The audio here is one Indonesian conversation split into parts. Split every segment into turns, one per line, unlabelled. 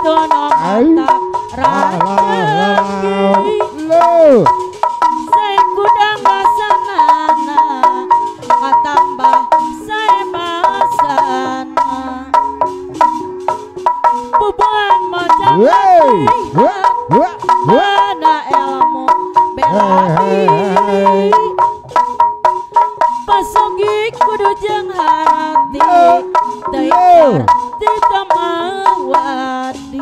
dono mata rajagi saya kuda masanana katambah saya masana bubuan mojang mana ilmu bela diri pasogi kudu jeung harati teu ditamawadi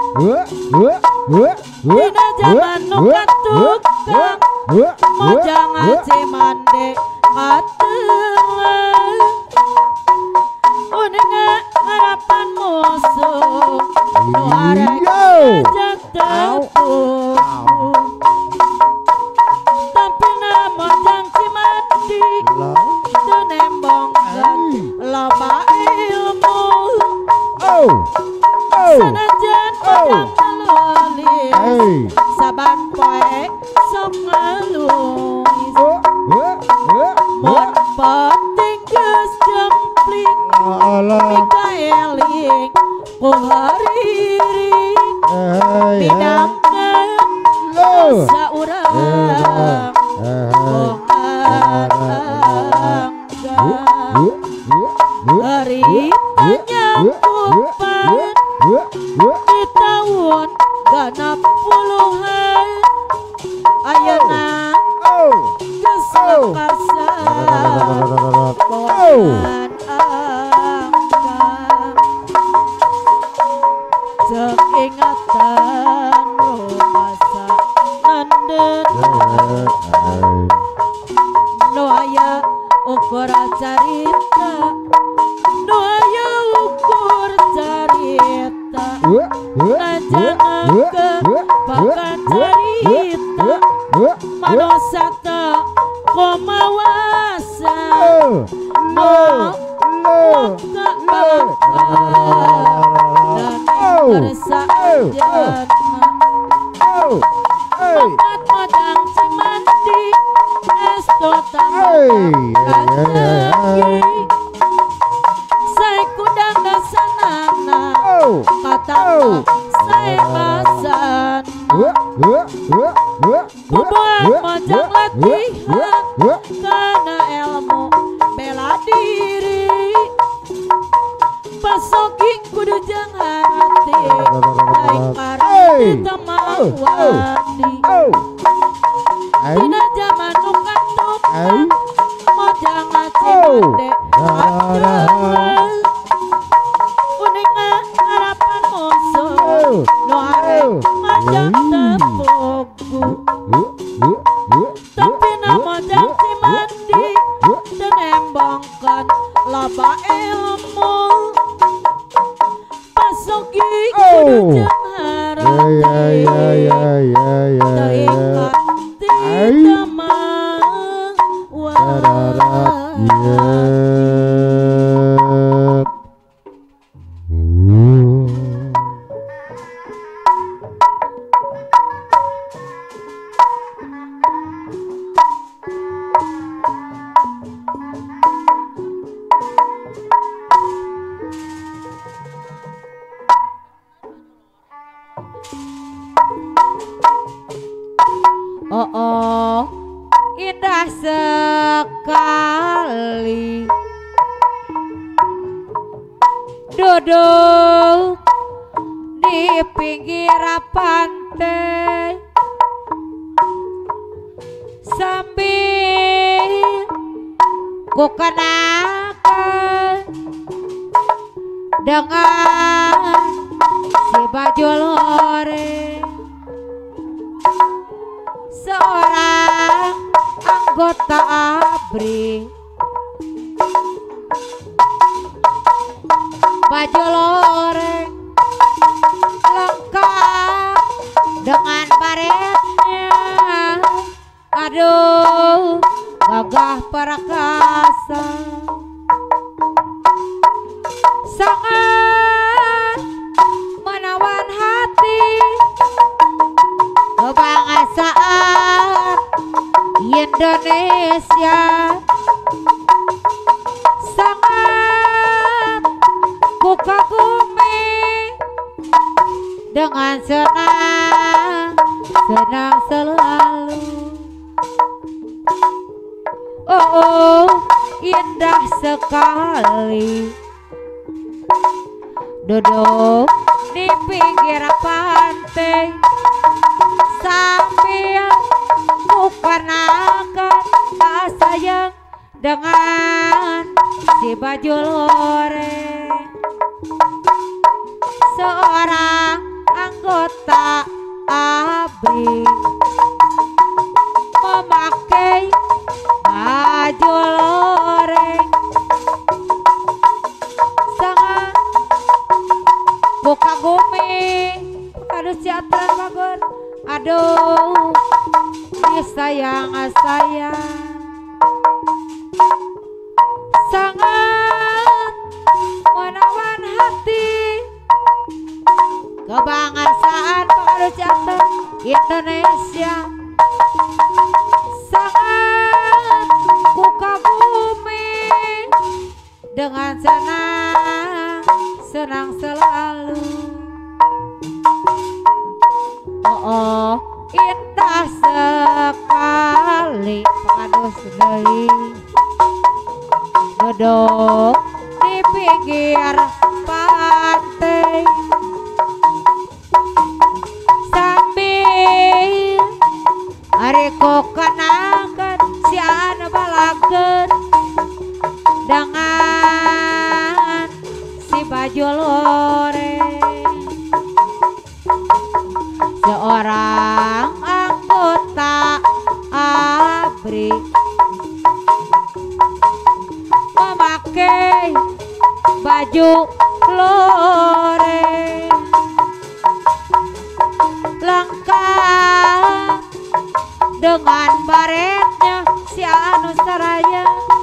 dina zaman nu katukang mojang aci mande atuh uning harapan musuh nu arek ajak teu tapi nama mojang cimandi teu nembongkeun loba ilmu sanajan mojang melulis saban poe sok ngeluis mun penting geus jempling mika eling ku hariring bidangkeun dosa urang harita nyangkupan di tahun genep puluhan ayeuna geus lakasa pohon angka ceuk ingatan rumasa nandun nu aya ukur carita nu aya ukur carita najana pakan carita manusia teu komawasa mau muka dan kersa jatma makat modang cimandi esto tamaki saya kudang dasanana katama saya basan bubuan mojang latihan karena ilmu bela diri pasogi kudu jeung harati lain karti tamawadi dina zaman nu katukang mojang aci mande atuh uning harapan musuh nu arek mojang tepugu tapi na mojang cimandi teu nembongkeun loba ilmu pasogi kudu jeung harati teu ingati indah sekali duduk di pinggir pantai sambil ku kenakan dengan si baju loreng seorang anggota ABRI baju loreng lengkap dengan baretnya, aduh gagah perkasa sangat menawan hati kebangsaan Indonesia, sangat ku kagumi dengan senang, senang selalu. Oh, indah sekali duduk di pinggir pantai sambil mukanakan sayang dengan si baju loreng. Seorang anggota ABRI memakai baju loreng sangat buka gumi. Aduh siatran bagus, aduh disayang sayang sangat menawan hati. Kebangsaan pariwisata Indonesia sangat ku kagumi dengan senang, senang selalu. Oh, indah sekali padus deui duduk di pinggir pantai sambil areko kanakan si anu balakeun dengan si baju loreng. Seorang anggota ABRI memakai baju loreng lengkap dengan baretnya si anu saraya.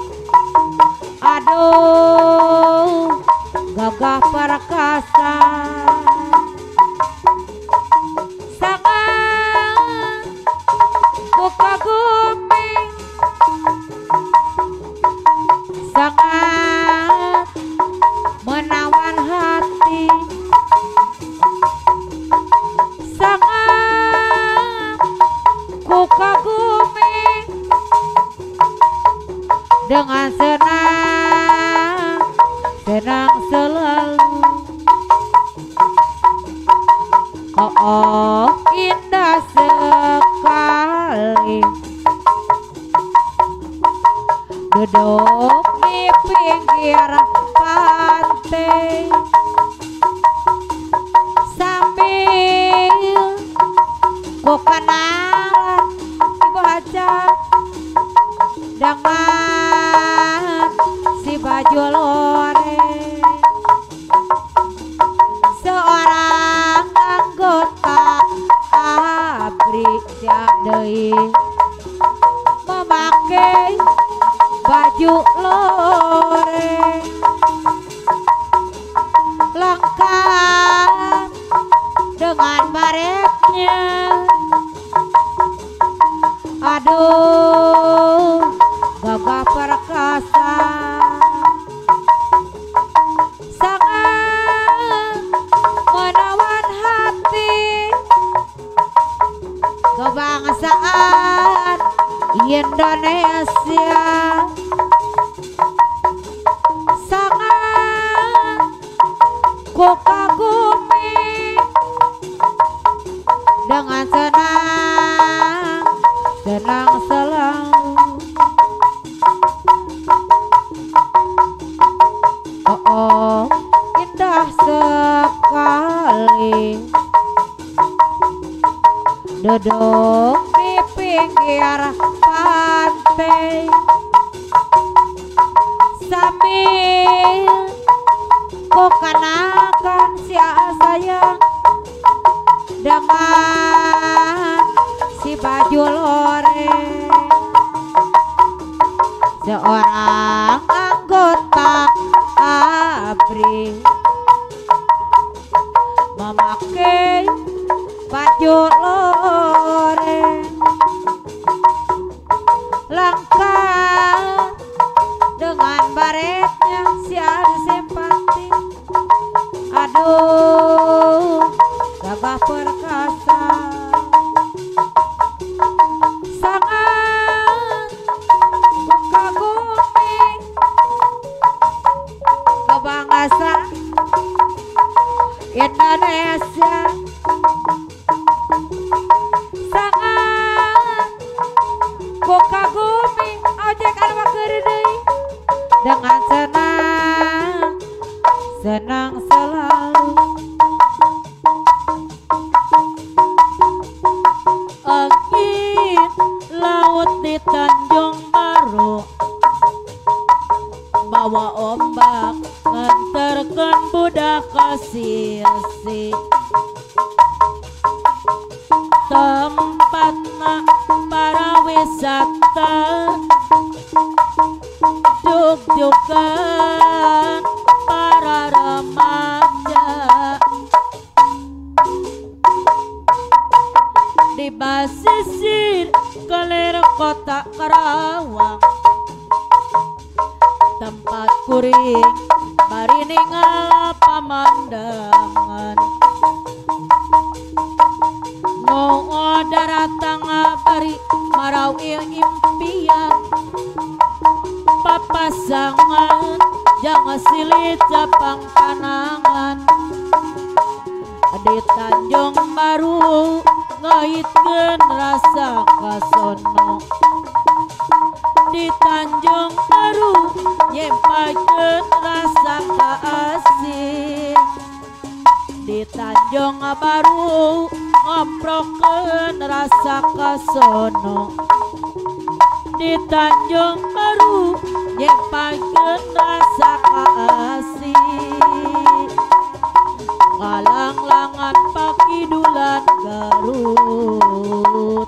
Aduh gagah perkasa sangat ku kagumi sangat menawan hati sangat ku kagumi dengan senang, senang selalu. Oh, indah sekali duduk di pinggir pantai sambil ku kenalan ibu hajat dengan si baju loreng. Seorang anggota ABRI deui memakai baju loreng lengkap dengan baretnya. Aduh gagah perkasa sangat menawan hati. Kebangsaan Indonesia sangat ku kagumi dengan senang, senang selalu. Oh, indah sekali duduk di pinggir pantai sambil ku kenakan si sayang dengan si baju loreng. Seorang anggota ABRI memakai baju loreng lengkap dengan baretnya si anu simpati. Aduh gagah Indonesia sangat ku kagumi ojek anu keurdeui dengan senang selalu
angin laut di Tanjung Baru bawa ombak nganterkeun budak ka sisi tempatna para wisata juk-jukan para remaja di basisir kelir kota Karawang tempat kuring bari ninggal pamandangan mau daratang bari marau impian papasangan jangan silit capang panangan di Tanjung Baru ngahitkeun rasa kasono di Tanjung Baru nyempakeun rasa kaasih di Tanjung Baru ngomprokeun rasa kasono di Tanjung Baru nyempakeun rasa kaasih ngalang-langan pakidulan Garut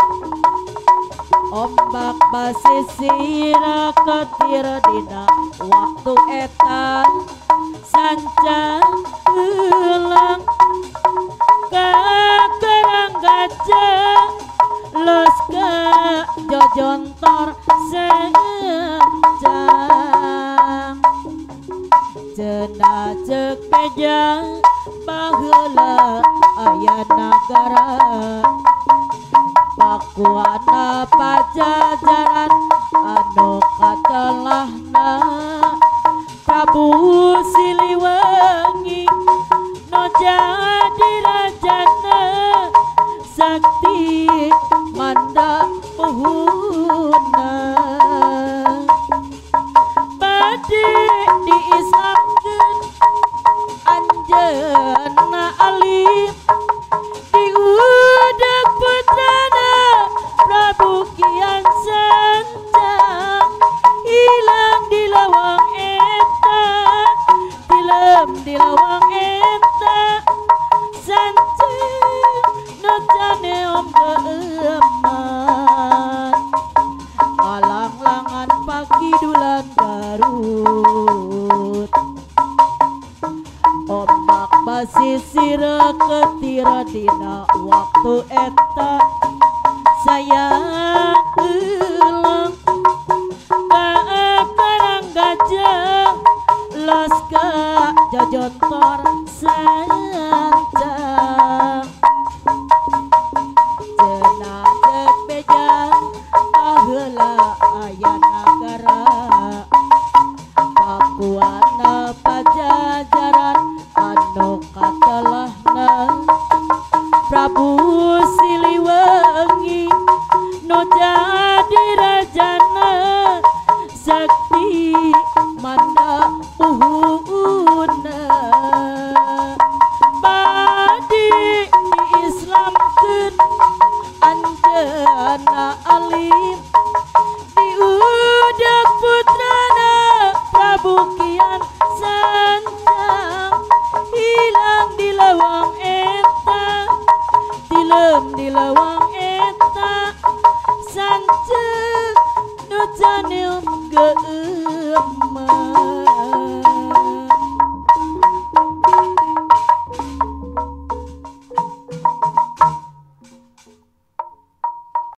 ombak basisir ketir dina waktu eta sancan ulang ka kerang gajah los ka jojontor sencang cenah cek beja baheula aya nagara pakuana pajajaran anu katelahna Prabu Siliwangi no jadi rajana sakti manda puhuna bade diisapkeun anjeunna alim diudag putrana Prabu Kian Santang hilang di lawang eta tilem di lawang eta sanceng nocane om keeman alang-langan pakidulan Garut ombak basisir ketir dina waktu eta sayang ulang ka kerang gajah los ka jojontor sancang cenah cek beja baheula aya nagara pakuana pajajaran anu katelahna Prabu